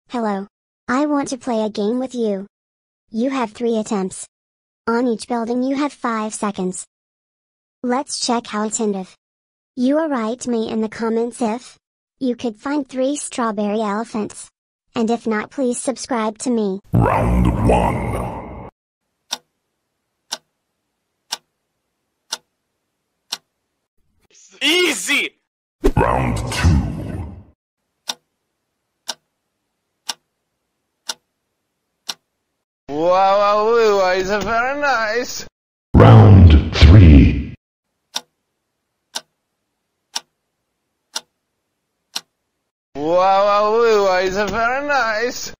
Hello. I want to play a game with you. You have 3 attempts. On each building you have 5 seconds. Let's check how attentive you are. Write me in the comments if you could find 3 strawberry elephants. And if not, please subscribe to me. Round 1. Easy! Round 2. Wow, it's very nice. Round 3. Wow, it's very nice.